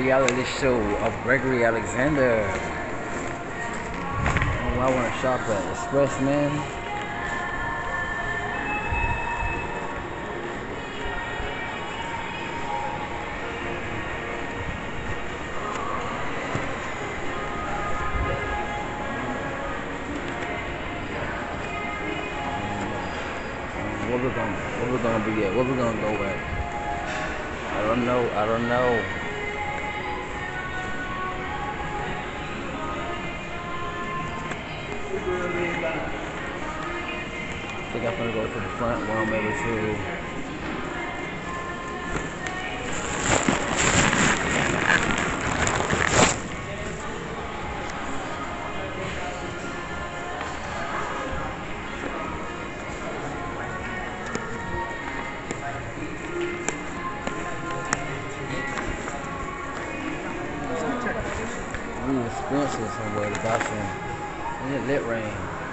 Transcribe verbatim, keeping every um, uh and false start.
reality show of Gregory Alexander. Oh, I want to shop at Expressman. What we're gonna, what we're gonna be at? What we're gonna go at? I don't know. I don't know. I think I'm gonna go to the front where I'm able to. I need expensive somewhere to buy some. I need lit rain.